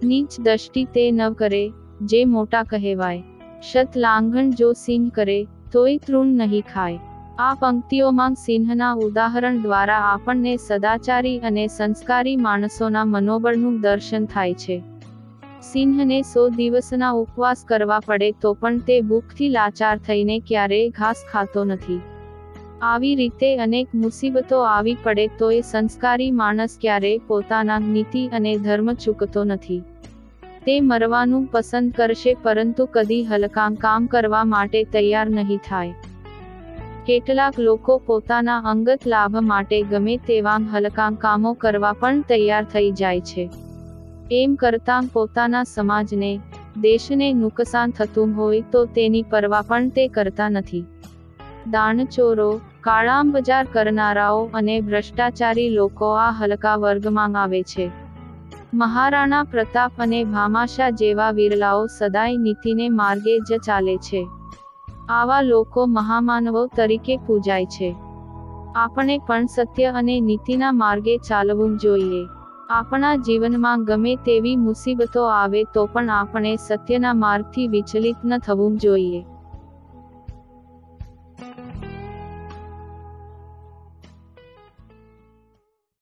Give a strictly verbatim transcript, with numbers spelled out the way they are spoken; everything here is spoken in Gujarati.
નીચ દૃષ્ટિ તે ન કરે જે મોટા કહેવાય, શત લાંઘન જો સિંહ કરે તોય તૃણ નહીં ખાય। આ પંક્તિઓમાં સિંહના ઉદાહરણ દ્વારા આપણને સદાચારી અને સંસ્કારી માણસોના મનોબળનું દર્શન થાય છે। સિંહને સો દિવસના ઉપવાસ કરવા પડે તો પણ તે ભૂખથી લાચાર થઈને ક્યારેય ઘાસ ખાતો નથી। આવી રીતે અનેક મુસીબતો આવી પડે તોય સંસ્કારી માણસ ક્યારેય પોતાના નીતિ અને ધર્મ ચૂકતો નથી। તે મરવાનું પસંદ કરશે પરંતુ કદી હલકાં કામ કરવા માટે તૈયાર નહીં થાય। કેટલાક લોકો પોતાના અંગત લાભ માટે ગમે તેવા હલકાં કામો કરવા પણ તૈયાર થઈ જાય છે। એમ કરતાં પોતાના સમાજને, દેશને નુકસાન થતું હોય તો તેની પરવા પણ તે કરતા નથી। દાણચોરો, કાળાબજાર કરનારાઓ અને ભ્રષ્ટાચારી લોકો આ હલકા વર્ગમાં આવે છે। મહારાણા પ્રતાપ અને ભામાશા જેવા વિરલાઓ સદાય નીતિને માર્ગે જ ચાલે છે। આવા લોકો મહામાનવો તરીકે પૂજાય છે। આપણે પણ સત્ય અને નીતિના માર્ગે ચાલવું જોઈએ। આપણા જીવનમાં ગમે તેવી મુસીબતો આવે તો પણ આપણે સત્યના માર્ગથી વિચલિત ન થવું જોઈએ।